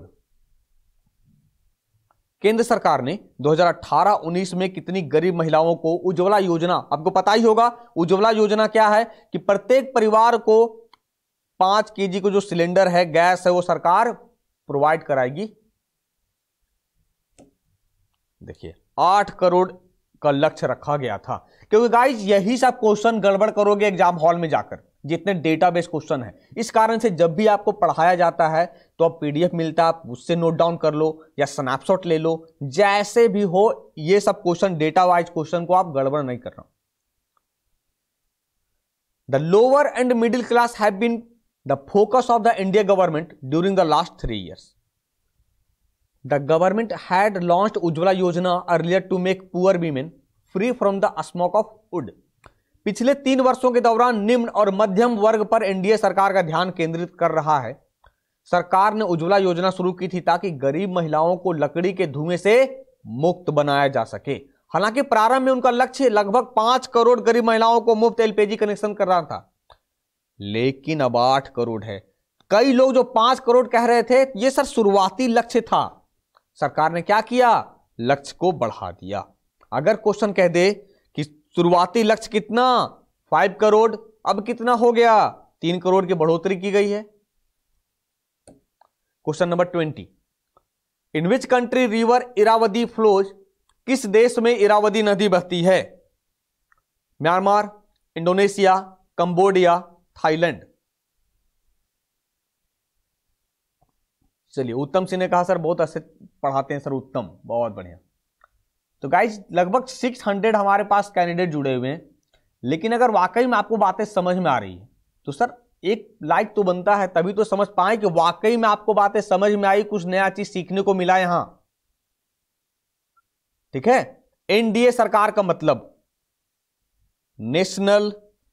केंद्र सरकार ने 2018-19 में कितनी गरीब महिलाओं को उज्ज्वला योजना, आपको पता ही होगा उज्ज्वला योजना क्या है कि प्रत्येक परिवार को 5 केजी को जो सिलेंडर है, गैस है, वो सरकार प्रोवाइड कराएगी। देखिए 8 करोड़ का लक्ष्य रखा गया था। क्योंकि गाइज यही सब क्वेश्चन गड़बड़ करोगे एग्जाम हॉल में जाकर, जितने डेटाबेस क्वेश्चन है। इस कारण से जब भी आपको पढ़ाया जाता है तो आप पीडीएफ मिलता है, आप उससे नोट डाउन कर लो या स्नैपशॉट ले लो, जैसे भी हो ये सब क्वेश्चन डेटा वाइज क्वेश्चन को आप गड़बड़ नहीं कर रहा। The lower and middle class have been the focus of the India government during the last 3 years. The government had launched Ujjwala Yojana earlier to make poor women free from the smoke of wood. पिछले 3 वर्षों के दौरान निम्न और मध्यम वर्ग पर NDA सरकार का ध्यान केंद्रित कर रहा है। सरकार ने उज्ज्वला योजना शुरू की थी ताकि गरीब महिलाओं को लकड़ी के धुएं से मुक्त बनाया जा सके। हालांकि प्रारंभ में उनका लक्ष्य लगभग 5 करोड़ गरीब महिलाओं को मुफ्त एलपीजी कनेक्शन करना था, लेकिन अब 8 करोड़ है। कई लोग जो 5 करोड़ कह रहे थे, ये सर शुरुआती लक्ष्य था। सरकार ने क्या किया, लक्ष्य को बढ़ा दिया। अगर क्वेश्चन कह दे कि शुरुआती लक्ष्य कितना 5 करोड़, अब कितना हो गया 3 करोड़ की बढ़ोतरी की गई है। Question number 20, in which country river Irrawaddy flows, किस देश में इरावदी नदी बहती है? Myanmar, Indonesia, Cambodia, Thailand. चलिए, उत्तम सिंह ने कहा सर बहुत अच्छे पढ़ाते हैं सर, उत्तम, बहुत बढ़िया। तो गाइज लगभग 600 हमारे पास कैंडिडेट जुड़े हुए हैं, लेकिन अगर वाकई में आपको बातें समझ में आ रही है तो सर एक लाइक तो बनता है, तभी तो समझ पाए कि वाकई में आपको बातें समझ में आई, कुछ नया चीज सीखने को मिला यहां। ठीक है, एनडीए सरकार का मतलब नेशनल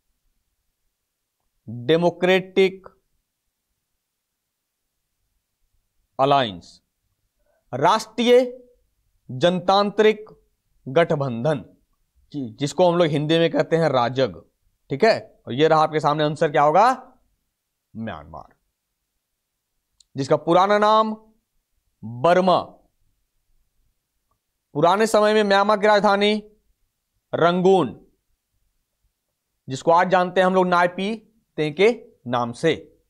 डेमोक्रेटिक अलायंस, राष्ट्रीय जनतांत्रिक गठबंधन, जिसको हम लोग हिंदी में कहते हैं राजग। ठीक है, और ये रहा आपके सामने आंसर, क्या होगा? म्यांमार, जिसका पुराना नाम बर्मा। पुराने समय में म्यांमार की राजधानी रंगून, जिसको आज जानते हैं हम लोग नायपी ते के नाम से।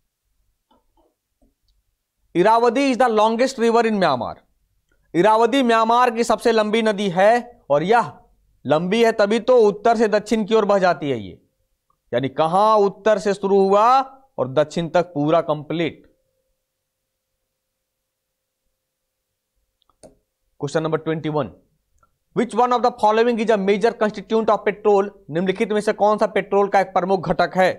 Irrawaddy is the longest river in Myanmar. Irrawaddy Myanmar की सबसे लंबी नदी है, और यह लंबी है तभी तो उत्तर से दक्षिण की ओर बह जाती है ये, यानी कहां उत्तर से शुरू हुआ और दक्षिण तक पूरा complete. Question number 21, which one of the following is a major constituent of petrol? निम्नलिखित में से कौन सा पेट्रोल का एक प्रमुख घटक है?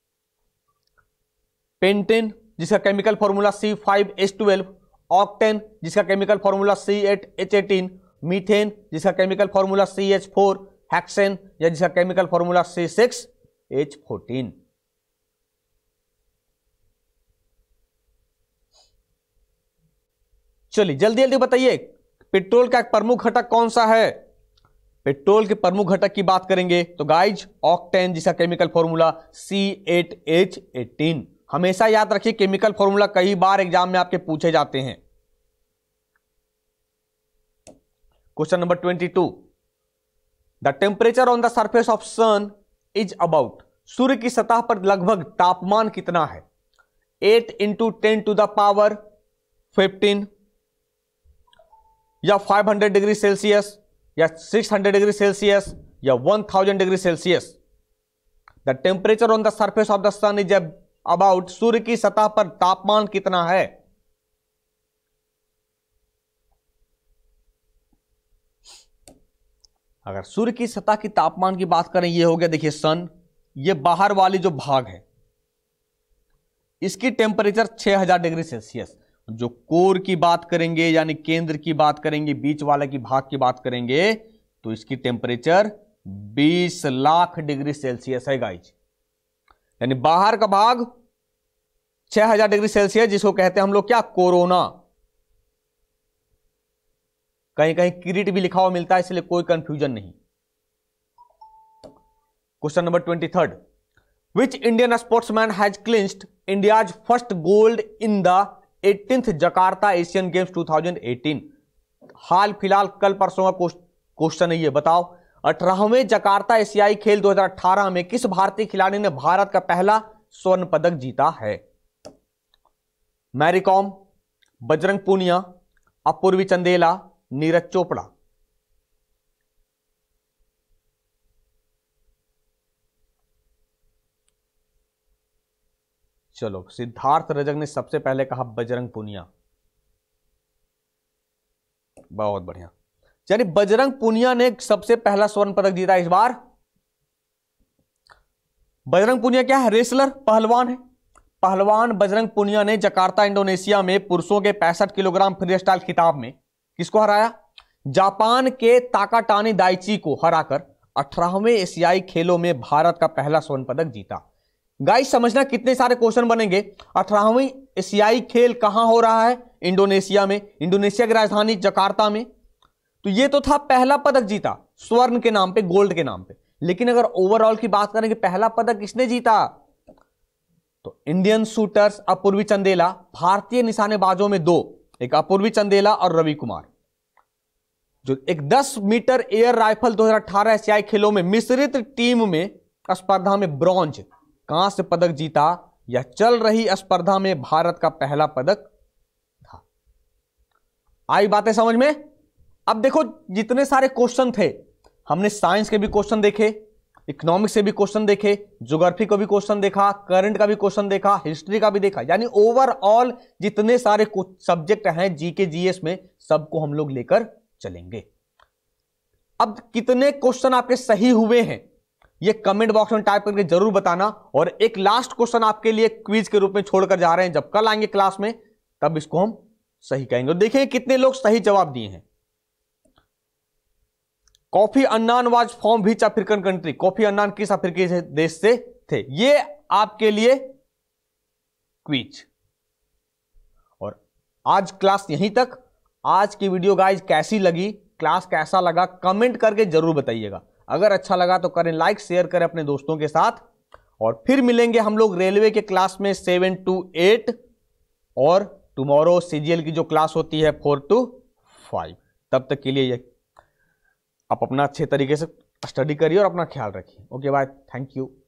पेंटेन, जिसका केमिकल फॉर्मूला C5H12, ऑक्टेन, जिसका केमिकल फॉर्मूला C8H18, मीथेन, जिसका केमिकल फॉर्मूला CH4, हेक्सेन, या जिसका केमिकल फॉर्मूला C6H14। चलिए जल्दी जल्दी बताइए, पेट्रोल का एक प्रमुख घटक कौन सा है? पेट्रोल के प्रमुख घटक की बात करेंगे तो गाइज ऑक्टेन, जिसका केमिकल फॉर्मूला C8H18। हमेशा याद रखिए, केमिकल फॉर्मूला कई बार एग्जाम में आपके पूछे जाते हैं। Question number 22, the temperature on the surface of sun is about. सूर्य की सतह पर लगभग तापमान कितना है? 8 × 10⁻15, या 500 डिग्री सेल्सियस, या 600 डिग्री सेल्सियस, या 1000 degree Celsius. The temperature on the surface of the sun is about, सूर्य की सतह पर तापमान कितना है? अगर सूर्य की सतह की तापमान की बात करें, ये हो गया, देखिए सन, ये बाहर वाली जो भाग है इसकी टेम्परेचर 6000 डिग्री सेल्सियस। जो कोर की बात करेंगे यानी केंद्र की बात करेंगे, बीच वाले की भाग की बात करेंगे, तो इसकी टेम्परेचर 20 लाख डिग्री सेल्सियस है गाइज। यानी बाहर का भाग 6000 डिग्री सेल्सियस, जिसको कहते हैं हम लोग क्या, कोरोना। कहीं कहीं किरीट भी लिखा हुआ मिलता है, इसलिए कोई कंफ्यूजन नहीं। Question number 23, which Indian sportsman has clinched India's first gold in the 18th Jakarta Asian Games 2018। हाल फिलहाल कल परसों का क्वेश्चन है ये, बताओ 18वें जकार्ता एशियाई खेल 2018 में किस भारतीय खिलाड़ी ने भारत का पहला स्वर्ण पदक जीता है? मैरी कॉम, बजरंग पूनिया, अपूर्वी चंदेला, नीरज चोपड़ा। चलो, सिद्धार्थ रजक ने सबसे पहले कहा बजरंग पूनिया। बहुत बढ़िया। यानी बजरंग पूनिया ने सबसे पहला स्वर्ण पदक जीता इस बार। बजरंग पूनिया क्या है? रेसलर, पहलवान है। पहलवान बजरंग पूनिया ने जकार्ता इंडोनेशिया में पुरुषों के 65 किलोग्राम फ्री स्टाइल खिताब में किसको हराया? जापान के ताकाटानी दाइची को हराकर 18वें एशियाई खेलों में भारत का पहला स्वर्ण पदक जीता। गाइस समझना कितने सारे क्वेश्चन बनेंगे। 18वीं एशियाई खेल कहां हो रहा है? इंडोनेशिया में। इंडोनेशिया की राजधानी जकार्ता में। तो ये तो था पहला पदक जीता स्वर्ण के नाम पे, गोल्ड के नाम पे। लेकिन अगर ओवरऑल की बात करें कि पहला पदक किसने जीता, तो इंडियन शूटर्स अपूर्वी चंदेला, भारतीय निशानेबाजों में दो, एक अपूर्वी चंदेला और रवि कुमार, जो एक 10 मीटर एयर राइफल 2018 एशियाई खेलों में मिश्रित टीम में स्पर्धा में ब्रॉन्ज कांस्य पदक जीता। यह चल रही स्पर्धा में भारत का पहला पदक था। आई बातें समझ में? अब देखो जितने सारे क्वेश्चन थे, हमने साइंस के भी क्वेश्चन देखे, इकोनॉमिक्स से भी क्वेश्चन देखे, ज्योग्राफी को भी क्वेश्चन देखा, करंट का भी क्वेश्चन देखा, हिस्ट्री का भी देखा। यानी ओवरऑल जितने सारे सब्जेक्ट हैं जीके जीएस में, सबको हम लोग लेकर चलेंगे। अब कितने क्वेश्चन आपके सही हुए हैं ये कमेंट बॉक्स में टाइप करके जरूर बताना। और एक लास्ट क्वेश्चन आपके लिए क्विज के रूप में छोड़कर जा रहे हैं, जब कल आएंगे क्लास में तब इसको हम सही कहेंगे। और देखिए कितने लोग सही जवाब दिए हैं। Kofi Annan was from which African country? Kofi Annan किस अफ्रीकी देश से थे? ये आपके लिए क्विज। और आज क्लास यहीं तक। आज की वीडियो गाइज कैसी लगी, क्लास कैसा लगा, कमेंट करके जरूर बताइएगा। अगर अच्छा लगा तो करें लाइक, शेयर करें अपने दोस्तों के साथ। और फिर मिलेंगे हम लोग रेलवे के क्लास में 7 to 8, और टुमारो सीजीएल की जो क्लास होती है 4 to 5। तब तक के लिए आप अपना अच्छे तरीके से स्टडी करिए और अपना ख्याल रखिए। Okay bye, thank you.